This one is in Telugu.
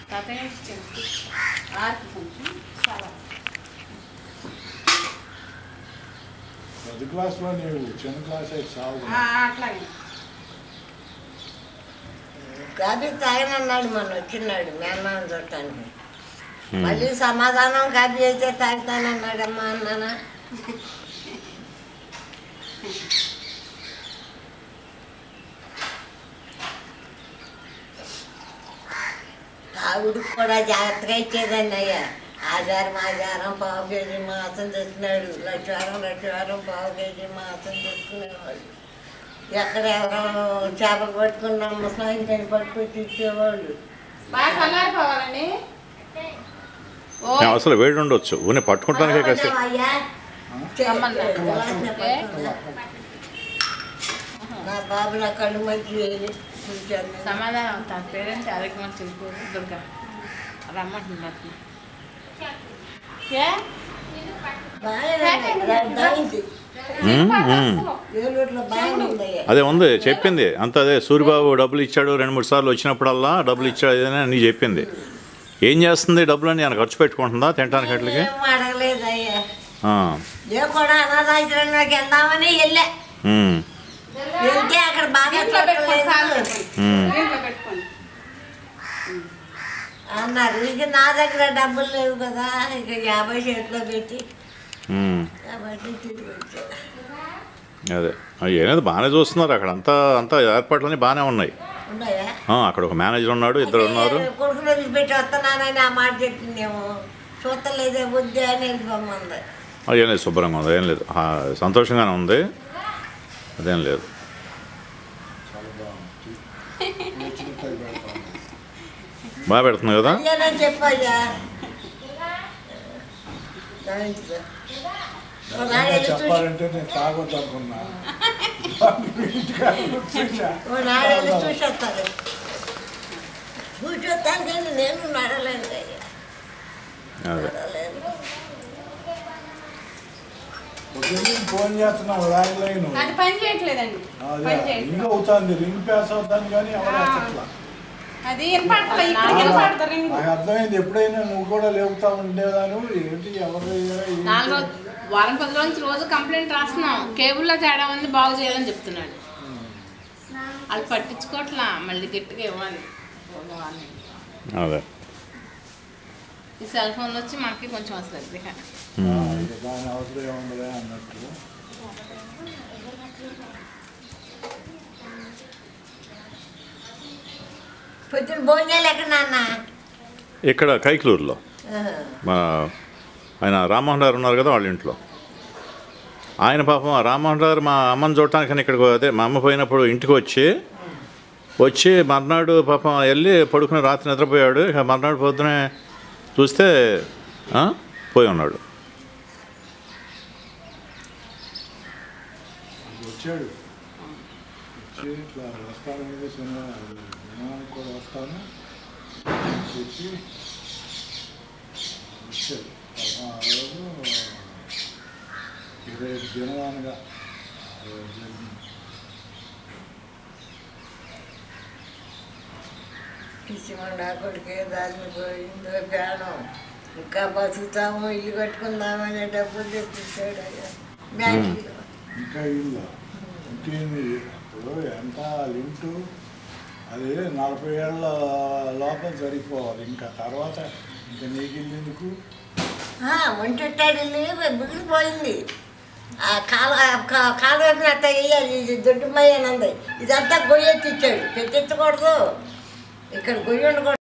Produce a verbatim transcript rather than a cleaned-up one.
పెద్ద క్లాస్లో నీవు చిన్న క్లాస్ అయితే సాగు అట్లాగే కాఫీ తాగనన్నాడు మొన్న వచ్చినాడు మేమామ చూడటానికి మళ్ళీ సమాధానం కాఫీ అయితే తాగుతానన్నాడమ్మా అన్నానా తాగుడికి కూడా జాగ్రత్తగా ఇచ్చేదండి అయ్యా ఆధారం ఆధారం పావు కేజీ మాసం తెచ్చినాడు లక్షవారం లక్షవారం పావు కేజీ మాసం తెచ్చుకునేవాడు ఎక్కడ ఎవరో చేపలు పట్టుకున్న ముసలాయిని పట్టుకొచ్చి ఇచ్చేవాళ్ళు అసలు వేడి ఉండొచ్చు ఊనే పట్టుకుంటానికే కాసి నా బాబు నా కళ్ళు మంచి సమాధానం తన పేరెంట్ అదకి మంచి దుర్గా రమ్మంటున్నారు అదే ఉంది చెప్పింది అంత అదే సూర్యబాబు డబ్బులు ఇచ్చాడు రెండు మూడు సార్లు వచ్చినప్పుడల్లా డబ్బులు ఇచ్చాడు అదే అని చెప్పింది ఏం చేస్తుంది డబ్బులు అని ఆయన ఖర్చు పెట్టుకుంటుందా తినడానికి అట్లకి అడగలేదయ్యా కూడా అనాథాశ్రమంలోకి వెళ్దామని వెళ్ళా వెళ్తే అక్కడ బాగా అన్నారు ఇక నా దగ్గర డబ్బులు లేవు కదా ఇక యాభై చేతిలో పెట్టి అదే ఏనేది బాగానే చూస్తున్నారు అక్కడ అంతా అంతా ఏర్పాట్లన్నీ బాగానే ఉన్నాయి అక్కడ ఒక మేనేజర్ ఉన్నాడు ఇద్దరు ఉన్నారు కొడుకుని వదిలిపెట్టి వస్తున్నానని ఆ మాట చెప్పిందేమో చూస్తలేదే బుద్ధి అని వెళ్ళిపోమంది ఏం లేదు శుభ్రంగా ఉంది ఏం లేదు సంతోషంగానే ఉంది అదేం లేదు బాగా పెడుతుంది కదా చెప్పయ్యా చెప్పాలంటే నేను తాగొద్దు అనుకున్నా నాడేళ్ళు చూసేస్తాను చూసేస్తాను కానీ నేను నడలేను ఫోన్ చేస్తున్నావు రాయలేను రింగ్ అవుతుంది రింగ్ పాస్ అవుతాను కానీ ఎవరు ఎత్తట్లా నాకు అర్థమైంది ఎప్పుడైనా నువ్వు కూడా లేపుతా ఉండేదాను ఏంటి ఎవరు వారం పది రోజుల రోజు కంప్లైంట్ రాస్తున్నాం కేబుల్లో తేడా ఉంది బాగు చేయాలని చెప్తున్నాడు అది పట్టించుకోవట్లా మళ్ళీ గట్టిగా ఇవ్వాలి ఈ సెల్ ఫోన్ వచ్చి మాకు కొంచెం వస్తుంది దాని అవసరం ఏముండలే అన్నట్టు పొద్దున భోజనాలు ఎక్కడ నాన్న ఇక్కడ కైకలూరులో మా ఆయన రామ్మోహన్ గారు ఉన్నారు కదా వాళ్ళ ఇంట్లో ఆయన పాపం రామ్మోహన్ గారు మా అమ్మని చూడటానికి ఇక్కడికి అదే మా అమ్మ పోయినప్పుడు ఇంటికి వచ్చి వచ్చి మర్నాడు పాపం వెళ్ళి పడుకుని రాత్రి నిద్రపోయాడు ఇక మర్నాడు పొద్దునే చూస్తే పోయి ఉన్నాడు వచ్చాడు ఇట్లా వస్తాను విమానానికి కూడా వస్తాను చెప్పి వచ్చాడు ఆ రోజు ఇరవై ఐదు దినవానగా జరిగింది పిచ్చిమండా కొడుకే దాన్ని పోయిందో ప్రాణం ఇంకా బతుకుతాము ఇల్లు కట్టుకుందామనే డబ్బులు తెప్పించాడు అయ్యా బ్యాంకులో ఇంకా ఇల్లు ఇంకేంది ఇప్పుడు ఎంత లిమిటు అది నలభై ఏళ్ళ లోపల సరిపోవాలి ఇంకా తర్వాత ఇంకా నీకు ఇల్లు ఎందుకు ఒంటెట్టాడు ఇల్లు మిగిలిపోయింది ఆ కాలు కాలు వైపున అట్ట వేయాలి ఇది దొడ్డు మయ్యనంది ఇదంతా గొయ్యెత్తి ఇచ్చాడు పెట్టించకూడదు ఇక్కడ గొయ్యి ఉండకూడదు